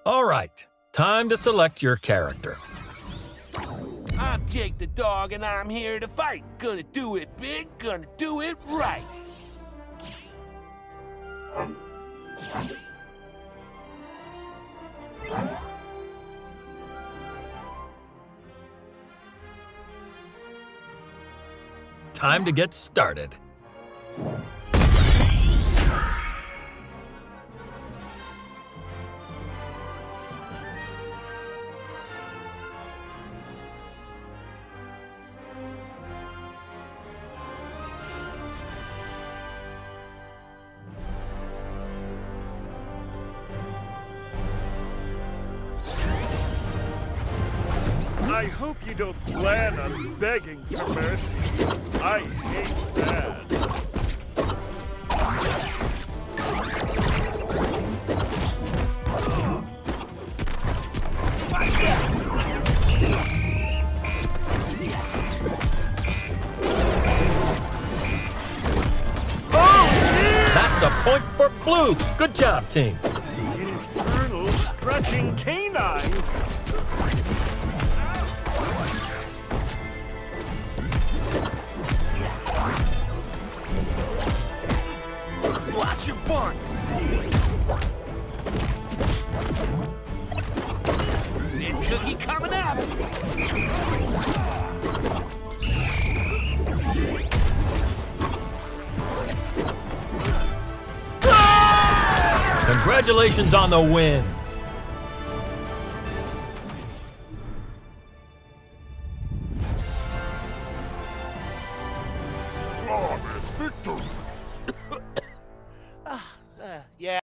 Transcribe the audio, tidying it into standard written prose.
All right, time to select your character. I'm Jake the dog, and I'm here to fight. Gonna do it big, gonna do it right. Time to get started. I hope you don't plan on begging for mercy. I hate that. That's a point for blue. Good job, team. Infernal stretching canine. Watch your butt. This cookie coming up. Congratulations on the win. Flawless victory!